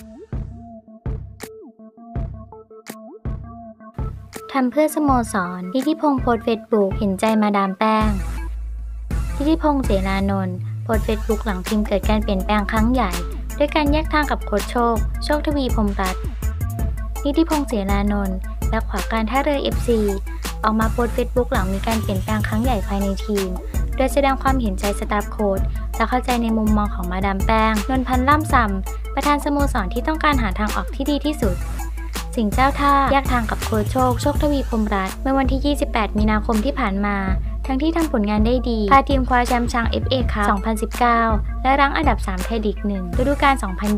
ทำเพื่อสโมสรทิติพงษ์โพสต์เฟซบุ๊กเห็นใจมาดามแป้งทิติพงษ์เสนานนท์โพสต์เฟซบุ๊กหลังทีมเกิดการเปลี่ยนแปลงครั้งใหญ่ด้วยการแยกทางกับโค้ชโชคทวีพรหมรัตน์ทิติพงษ์เสนานนท์และขวาการท่าเรือ FC ออกมาโพสต์เฟซบุ๊กหลังมีการเปลี่ยนแปลงครั้งใหญ่ภายในทีมโดยแสดงความเห็นใจสตาฟโค้ชและเข้าใจในมุมมองของมาดามแป้งนนพันธ์ล่ำซำประธานสโมสรที่ต้องการหาทางออกที่ดีที่สุดสิงห์เจ้าท่าแยกทางกับโค้ชโชคทวีพรหมรัตน์เมื่อวันที่ 28 มีนาคมที่ผ่านมาทั้งที่ทำผลงานได้ดีพาทีมคว้าแชมป์ช้าง FA คัพ 2019 และรั้งอันดับ 3 ไทยลีก 1 ฤดูกาล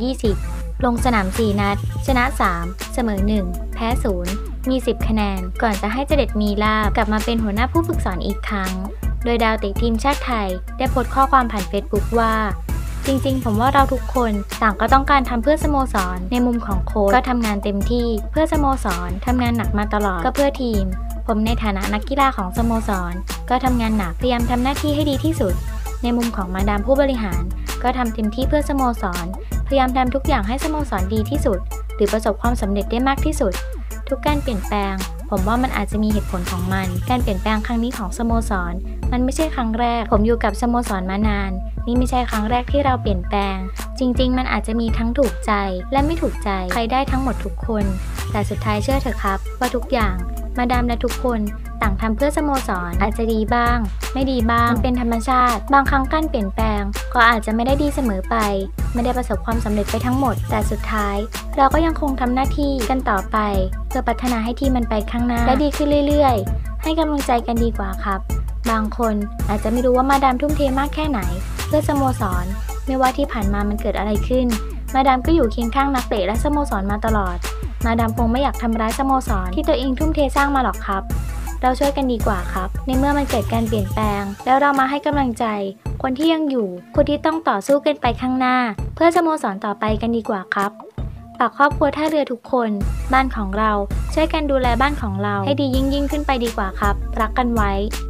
2020 ลงสนาม 4 นัด ชนะ 3 เสมอ 1 แพ้ 0 มี 10 คะแนน ก่อนจะให้เจเด็ดมีลาภกลับมาเป็นหัวหน้าผู้ฝึกสอนอีกครั้ง โดยดาวเตะทีมชาติไทยได้โพสต์ข้อความผ่านเฟซบุ๊กว่าจริงๆผมว่าเราทุกคนต่างก็ต้องการทำเพื่อสโมสรในมุมของโค้ชก็ทำงานเต็มที่เพื่อสโมสรทำงานหนักมาตลอดก็เพื่อทีมผมในฐานะนักกีฬาของสโมสรก็ทำงานหนักพยายามทำหน้าที่ให้ดีที่สุดในมุมของมาดามผู้บริหารก็ทำเต็มที่เพื่อสโมสรพยายามทำทุกอย่างให้สโมสรดีที่สุดหรือประสบความสำเร็จได้มากที่สุดทุกการเปลี่ยนแปลงผมว่ามันอาจจะมีเหตุผลของมันการเปลี่ยนแปลงครั้งนี้ของสโมสรมันไม่ใช่ครั้งแรกผมอยู่กับสโมสรมานานนี่ไม่ใช่ครั้งแรกที่เราเปลี่ยนแปลงจริงๆมันอาจจะมีทั้งถูกใจและไม่ถูกใจใครได้ทั้งหมดทุกคนแต่สุดท้ายเชื่อเถอะครับว่าทุกอย่างมาดามและทุกคนต่างทำเพื่อสโมสรอาจจะดีบ้างไม่ดีบ้างมันเป็นธรรมชาติบางครั้งการเปลี่ยนแปลงก็อาจจะไม่ได้ดีเสมอไปไม่ได้ประสบความสำเร็จไปทั้งหมดแต่สุดท้ายเราก็ยังคงทำหน้าที่กันต่อไปเพื่อพัฒนาให้ทีมมันไปข้างหน้าและดีขึ้นเรื่อยๆให้กำลังใจกันดีกว่าครับบางคนอาจจะไม่รู้ว่ามาดามทุ่มเทมากแค่ไหนเพื่อสโมสรไม่ว่าที่ผ่านมามันเกิดอะไรขึ้นมาดามก็อยู่เคียงข้างนักเตะและสโมสรมาตลอดมาดามคงไม่อยากทำร้ายสโมสรที่ตัวเองทุ่มเทสร้างมาหรอกครับเราช่วยกันดีกว่าครับในเมื่อมันเกิดการเปลี่ยนแปลงแล้วเรามาให้กำลังใจคนที่ยังอยู่คนที่ต้องต่อสู้กันไปข้างหน้าเพื่อสโมสรต่อไปกันดีกว่าครับฝากครอบครัวท่าเรือทุกคนบ้านของเราช่วยกันดูแลบ้านของเราให้ดียิ่งขึ้นไปดีกว่าครับรักกันไว้